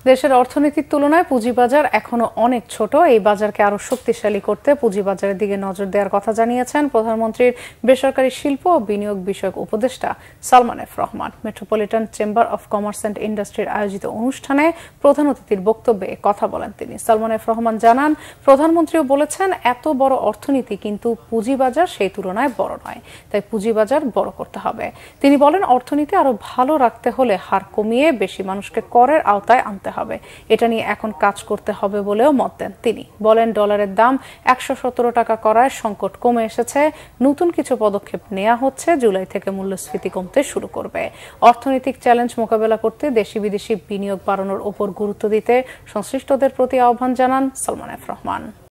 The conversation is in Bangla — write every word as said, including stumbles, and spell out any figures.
দেশের অর্থনীতির তুলনায় পুঁজিবাজার এখনো অনেক ছোট। এই বাজারকে আরো শক্তিশালী করতে পুঁজিবাজারের দিকে নজর দেওয়ার কথা জানিয়েছেন প্রধানমন্ত্রীর বেসরকারি শিল্প ও বিনিয়োগ বিষয়ক উপদেষ্টা Salman F Rahman. Metropolitan chamber of commerce and ইন্ডাস্ট্রির আয়োজিত অনুষ্ঠানে প্রধান অতিথির বক্তব্যে কথা বলেন তিনি। সালমান এফ রহমান জানান, প্রধানমন্ত্রীও বলেছেন, এত বড় অর্থনীতি কিন্তু পুঁজিবাজার সেই তুলনায় বড় নয়, তাই পুঁজিবাজার বড় করতে হবে। তিনি বলেন, অর্থনীতি আরো ভালো রাখতে হলে হার কমিয়ে বেশি মানুষকে করের আওতায় আনতে হবে। এটা নিয়ে এখন কাজ করতে হবে বলেও মত দেন তিনি। বলেন, ডলারের দাম একশো সতেরো টাকা করায় সংকট কমে এসেছে, নতুন কিছু পদক্ষেপ নেওয়া হচ্ছে, জুলাই থেকে মূল্যস্ফীতি কমতে শুরু করবে। অর্থনৈতিক চ্যালেঞ্জ মোকাবেলা করতে দেশি বিদেশি বিনিয়োগ বাড়ানোর ওপর গুরুত্ব দিতে সংশ্লিষ্টদের প্রতি আহ্বান জানান সালমান এফ রহমান।